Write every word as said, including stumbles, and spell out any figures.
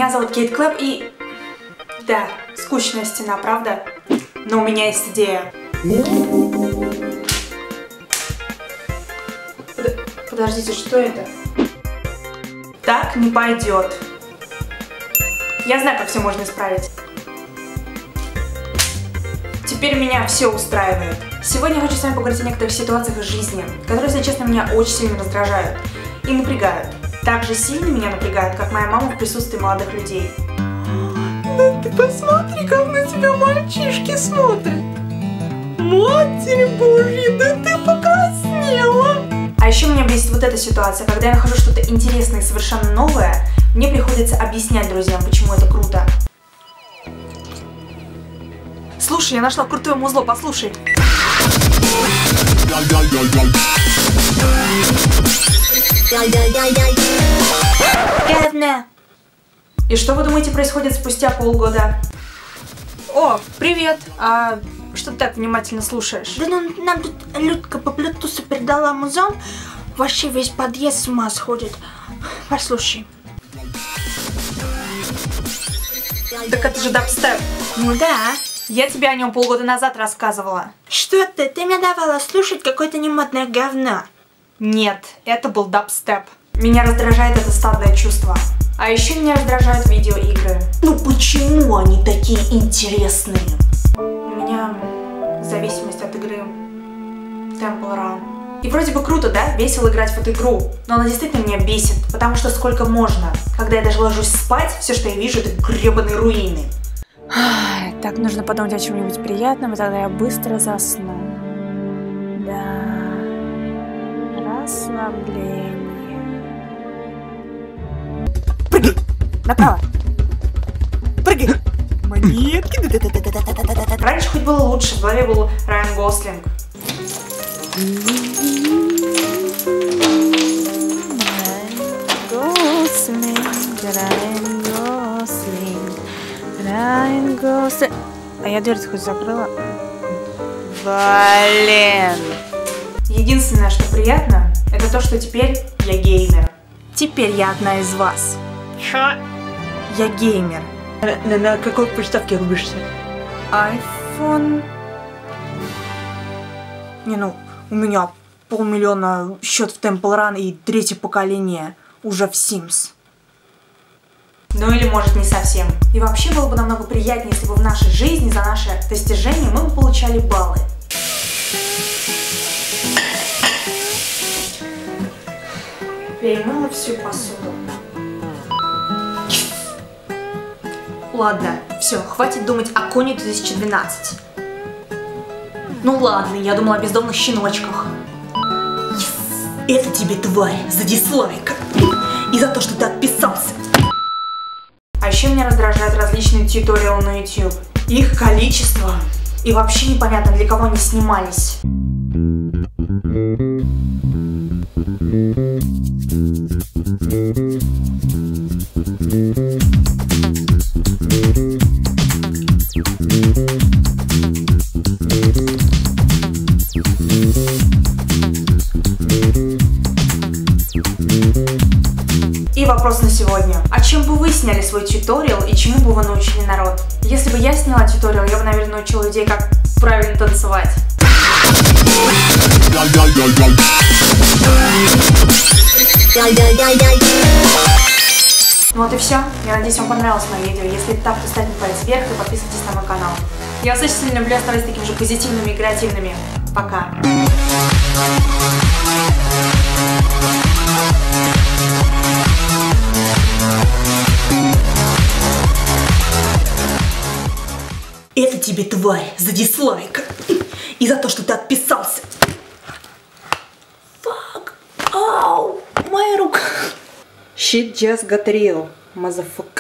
Меня зовут Кейт Клэп и... Да, скучная стена, правда? Но у меня есть идея. Под... Подождите, что это? Так не пойдет. Я знаю, как все можно исправить. Теперь меня все устраивает. Сегодня я хочу с вами поговорить о некоторых ситуациях из жизни, которые, если честно, меня очень сильно раздражают и напрягают. Так же сильно меня напрягают, как моя мама в присутствии молодых людей. Да ты посмотри, как на тебя мальчишки смотрят. Матерь Божья, да ты покраснела. А еще меня бесит вот эта ситуация, когда я нахожу что-то интересное и совершенно новое, мне приходится объяснять друзьям, почему это круто. Слушай, я нашла крутое музло, послушай. Говно. И что вы думаете происходит спустя полгода? О, привет! А что ты так внимательно слушаешь? Да ну, нам тут Людка по блютусу передала музон. Вообще весь подъезд с ума сходит. Послушай. Так это же дабстеп. Ну да. Я тебе о нем полгода назад рассказывала. Что ты? Ты мне давала слушать какое-то немодное говно. Нет, это был дабстеп. Меня раздражает это стадное чувство. А еще меня раздражают видеоигры. Ну почему они такие интересные? У меня зависимость от игры Temple Run. И вроде бы круто, да? Весело играть в эту игру. Но она действительно меня бесит, потому что сколько можно. Когда я даже ложусь спать, все, что я вижу, это гребаные руины. Так, нужно подумать о чем-нибудь приятном, и тогда я быстро засну. Да, расслабление. Прыгай! Направо! Прыгай! Монетки! Раньше хоть было лучше, в голове был Райан Гослинг. Райан Гослинг, Райан Гослинг. А я дверь хоть закрыла? Блин! Единственное, что приятно, это то, что теперь я геймер. Теперь я одна из вас. Что? Я геймер. На, на какой приставке рубишься? iPhone... Не, ну, у меня полмиллиона счет в Temple Run и третье поколение уже в Sims. Ну или может не совсем. И вообще было бы намного приятнее, если бы в нашей жизни за наши достижения мы бы получали баллы. Перемыла всю посуду. Ладно, все, хватит думать о Коне две тысячи двенадцать. Ну ладно, я думала о бездомных щеночках. Yes. Это тебе, тварь, за дизлайк. И за то, что ты отписался. А еще меня раздражают различные тьюториалы на YouTube. Их количество. И вообще непонятно, для кого они снимались. И вопрос на сегодня. О чем бы вы сняли свой тьюториал и чему бы вы научили народ? Если бы я сняла тьюториал, я бы, наверное, научила людей, как правильно танцевать. Ну вот и все. Я надеюсь, вам понравилось мое видео. Если это так, то ставьте палец вверх и подписывайтесь на мой канал. Я вас очень сильно люблю, оставайтесь такими же позитивными и креативными. Пока. Это тебе, тварь, за дизлайк. И за то, что ты отписался. Фак. Ау, моя рука. Shit just got real, motherfucker.